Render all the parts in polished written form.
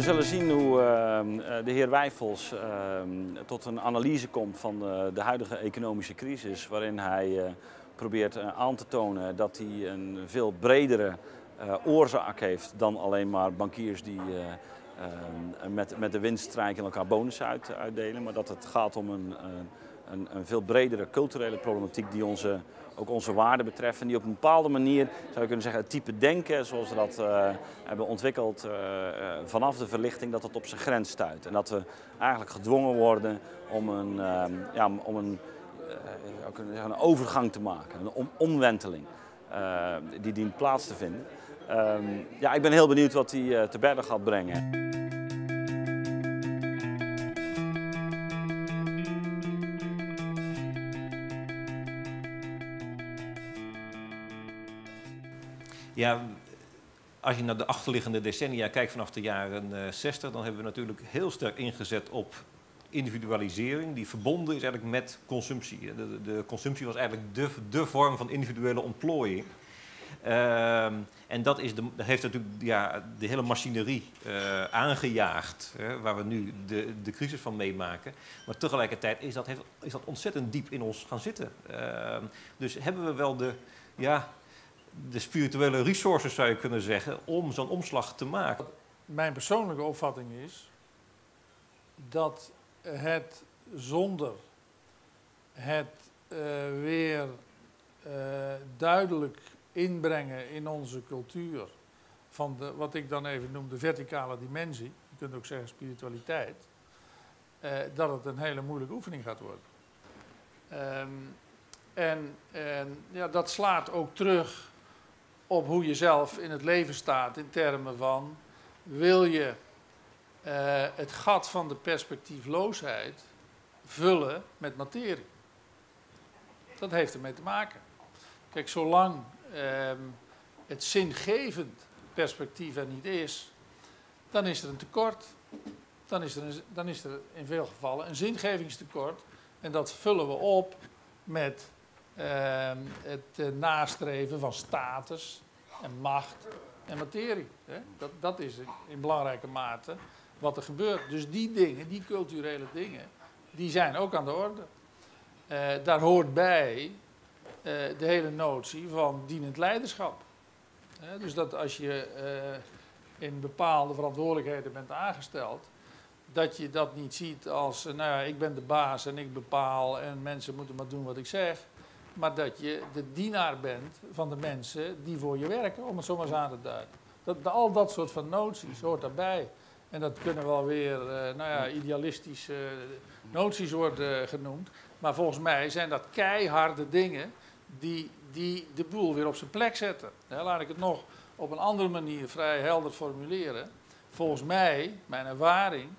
zullen zien hoe de heer Wijfels tot een analyse komt van de huidige economische crisis, waarin hij probeert aan te tonen dat hij een veel bredere oorzaak heeft dan alleen maar bankiers die met de winststrijken elkaar bonussen uitdelen, maar dat het gaat om een veel bredere culturele problematiek die ook onze waarden betreft en die op een bepaalde manier, zou je kunnen zeggen, het type denken zoals we dat hebben ontwikkeld vanaf de verlichting, dat het op zijn grens stuit. En dat we eigenlijk gedwongen worden om een overgang te maken, een omwenteling die dient plaats te vinden. Ja, ik ben heel benieuwd wat hij te berden gaat brengen. Ja, als je naar de achterliggende decennia kijkt vanaf de jaren 60, dan hebben we natuurlijk heel sterk ingezet op individualisering, die verbonden is eigenlijk met consumptie. De consumptie was eigenlijk de vorm van individuele ontplooiing. En dat heeft natuurlijk de hele machinerie aangejaagd, waar we nu de crisis van meemaken. Maar tegelijkertijd is dat ontzettend diep in ons gaan zitten. Dus hebben we wel de spirituele resources, zou je kunnen zeggen, om zo'n omslag te maken. Mijn persoonlijke opvatting is dat het zonder het weer duidelijk inbrengen in onze cultuur van wat ik dan even noem de verticale dimensie, je kunt ook zeggen spiritualiteit, dat het een hele moeilijke oefening gaat worden. Dat slaat ook terug op hoe je zelf in het leven staat in termen van, wil je het gat van de perspectiefloosheid vullen met materie? Dat heeft ermee te maken. Kijk, zolang het zingevend perspectief er niet is, dan is er een tekort. Dan is er in veel gevallen een zingevingstekort. En dat vullen we op met het nastreven van status en macht en materie. Dat is in belangrijke mate wat er gebeurt. Dus die dingen, die culturele dingen, die zijn ook aan de orde. Daar hoort bij de hele notie van dienend leiderschap. Dus dat als je in bepaalde verantwoordelijkheden bent aangesteld, dat je dat niet ziet als, ik ben de baas en ik bepaal en mensen moeten maar doen wat ik zeg. Maar dat je de dienaar bent van de mensen die voor je werken, om het zo maar eens aan te duiden. Al dat soort van noties hoort daarbij. En dat kunnen wel weer idealistische noties worden genoemd. Maar volgens mij zijn dat keiharde dingen die de boel weer op zijn plek zetten. Laat ik het nog op een andere manier vrij helder formuleren. Volgens mij, mijn ervaring,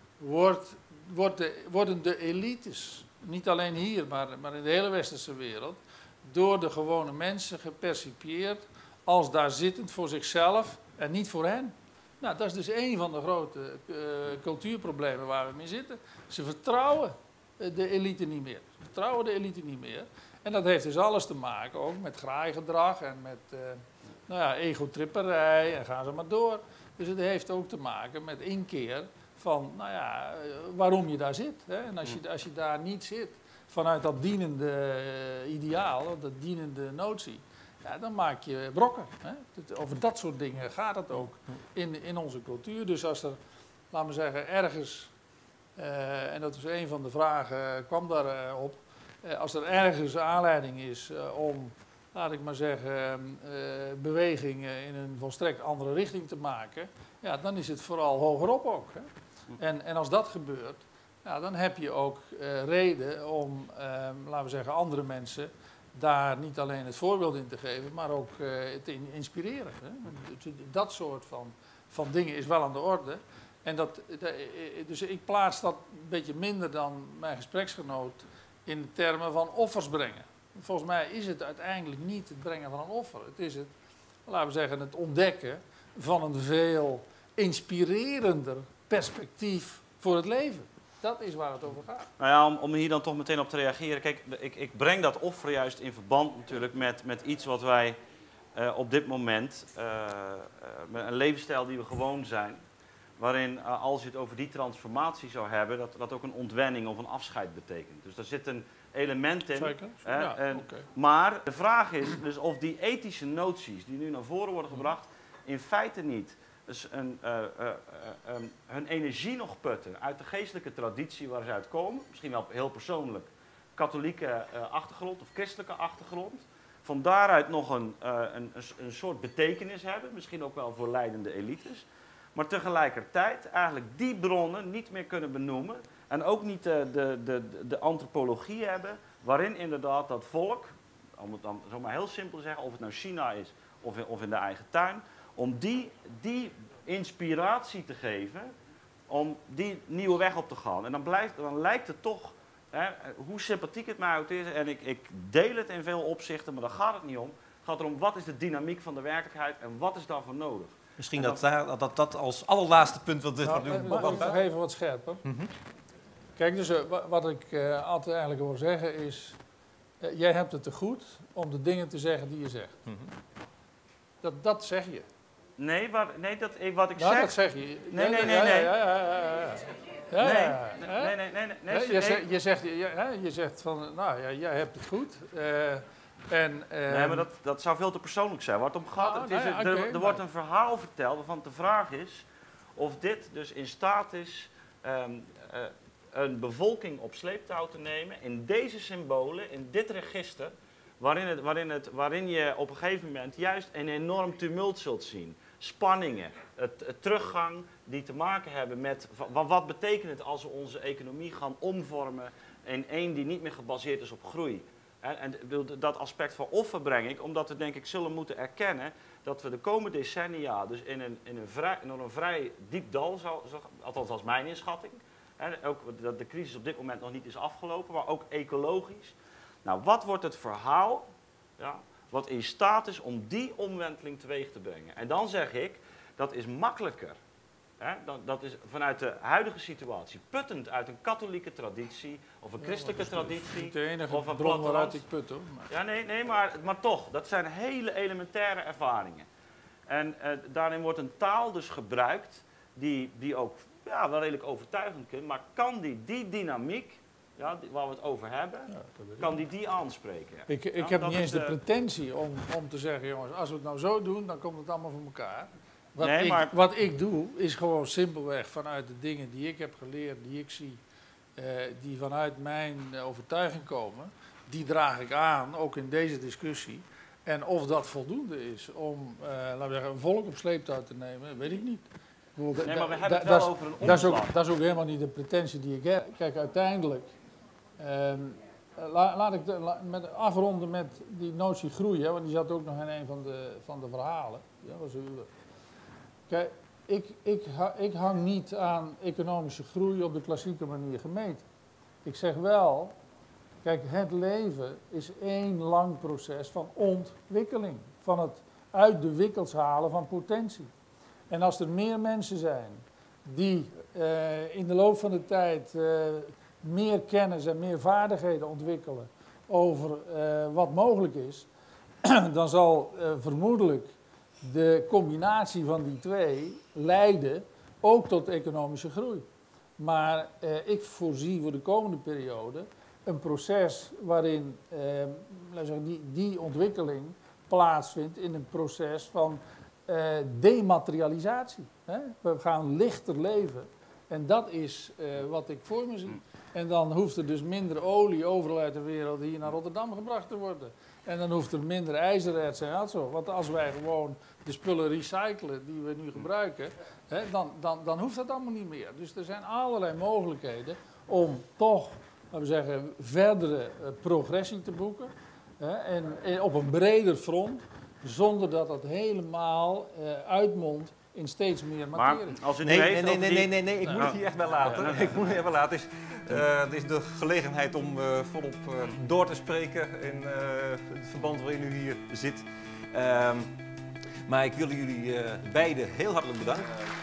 worden de elites, niet alleen hier, maar in de hele westerse wereld, door de gewone mensen gepercipieerd als daar zittend voor zichzelf en niet voor hen. Nou, dat is dus een van de grote cultuurproblemen waar we mee zitten. Ze vertrouwen de elite niet meer. Ze vertrouwen de elite niet meer. En dat heeft dus alles te maken ook met graaigedrag en met egotripperij en gaan ze maar door. Dus het heeft ook te maken met inkeer van waarom je daar zit. Hè? En als je daar niet zit vanuit dat dienende ideaal, dat dienende notie, dan maak je brokken. Hè? Over dat soort dingen gaat het ook in onze cultuur. Dus als er, laten we zeggen, ergens, en dat is een van de vragen, kwam daarop, als er ergens aanleiding is om, laat ik maar zeggen, bewegingen in een volstrekt andere richting te maken, dan is het vooral hogerop ook. Hè? En als dat gebeurt, dan heb je ook reden om, laten we zeggen, andere mensen daar niet alleen het voorbeeld in te geven, maar ook te inspireren. Hè? Dat soort van dingen is wel aan de orde. En dus ik plaats dat een beetje minder dan mijn gespreksgenoot in de termen van offers brengen. Volgens mij is het uiteindelijk niet het brengen van een offer. Het is het, laten we zeggen, het ontdekken van een veel inspirerender perspectief voor het leven. Dat is waar het over gaat. Nou ja, om hier dan toch meteen op te reageren. Kijk, ik breng dat offer juist in verband natuurlijk met iets wat wij op dit moment, met een levensstijl die we gewoon zijn, waarin als je het over die transformatie zou hebben, dat ook een ontwenning of een afscheid betekent. Dus daar zit een element in. Zeker. Maar de vraag is dus of die ethische noties die nu naar voren worden gebracht, in feite niet dus hun energie nog putten uit de geestelijke traditie waar ze uit komen, misschien wel heel persoonlijk, katholieke achtergrond of christelijke achtergrond. Van daaruit nog een soort betekenis hebben, misschien ook wel voor leidende elites. Maar tegelijkertijd eigenlijk die bronnen niet meer kunnen benoemen en ook niet de antropologie hebben waarin inderdaad dat volk, om het dan zomaar heel simpel te zeggen, of het nou China is of in de eigen tuin, om die inspiratie te geven om die nieuwe weg op te gaan. En dan lijkt het toch, hoe sympathiek het mij ook is, en ik deel het in veel opzichten, maar daar gaat het niet om. Het gaat erom wat is de dynamiek van de werkelijkheid en wat is daarvoor nodig. Misschien dat als allerlaatste punt wat dit nu nog even wat scherper. Kijk, dus wat ik altijd eigenlijk wil zeggen is, jij hebt het te goed om de dingen te zeggen die je zegt. Dat zeg je. Nee, wat ik nou, zeg... dat zeg je. Nee. Je zegt van, nou ja, jij hebt het goed. Nee, maar dat zou veel te persoonlijk zijn. Waar het om gaat, er wordt een verhaal verteld waarvan de vraag is of dit dus in staat is een bevolking op sleeptouw te nemen in deze symbolen, in dit register, waarin je op een gegeven moment juist een enorm tumult zult zien. Spanningen, het teruggang die te maken hebben met wat betekent het als we onze economie gaan omvormen in één die niet meer gebaseerd is op groei. En dat aspect van offer breng ik, omdat we denk ik zullen moeten erkennen dat we de komende decennia dus in een vrij diep dal, althans als mijn inschatting, ook dat de crisis op dit moment nog niet is afgelopen, maar ook ecologisch. Nou, wat wordt het verhaal wat in staat is om die omwenteling teweeg te brengen? En dan zeg ik, dat is makkelijker. Dat is vanuit de huidige situatie, puttend uit een katholieke traditie of een christelijke traditie. Niet de enige of een bron waaruit ik put hoor. Ja, nee, maar toch, dat zijn hele elementaire ervaringen. En daarin wordt een taal dus gebruikt die ook wel redelijk overtuigend kunt, maar kan die dynamiek, waar we het over hebben, kan die aanspreken? Ik heb niet eens de pretentie om te zeggen, jongens, als we het nou zo doen, dan komt het allemaal voor elkaar. Wat ik doe, is gewoon simpelweg vanuit de dingen die ik heb geleerd, die ik zie, die vanuit mijn overtuiging komen, die draag ik aan, ook in deze discussie. En of dat voldoende is om laten we zeggen, een volk op sleeptouw te nemen, weet ik niet. Nee, maar we hebben het wel over een omslag. Dat is ook helemaal niet de pretentie die ik heb. Kijk, uiteindelijk, laat ik afronden met die notie groei, want die zat ook nog in een van de verhalen. Ja, was kijk, ik hang niet aan economische groei op de klassieke manier gemeten. Ik zeg wel, kijk, het leven is één lang proces van ontwikkeling. Van het uit de wikkels halen van potentie. En als er meer mensen zijn die in de loop van de tijd meer kennis en meer vaardigheden ontwikkelen over wat mogelijk is, dan zal vermoedelijk de combinatie van die twee leiden ook tot economische groei. Maar ik voorzie voor de komende periode een proces waarin die ontwikkeling plaatsvindt in een proces van dematerialisatie. Hè? We gaan lichter leven en dat is wat ik voor me zie. En dan hoeft er dus minder olie overal uit de wereld hier naar Rotterdam gebracht te worden. En dan hoeft er minder ijzererts en zo. Want als wij gewoon de spullen recyclen die we nu gebruiken, dan hoeft dat allemaal niet meer. Dus er zijn allerlei mogelijkheden om toch, laten we zeggen, verdere progressie te boeken. En op een breder front, zonder dat dat helemaal uitmondt in steeds meer materie. Maar als u nee, ik moet het hier echt bij laten. Ik moet het even laten. Het is de gelegenheid om volop door te spreken in het verband waarin u hier zit. Maar ik wil jullie beiden heel hartelijk bedanken.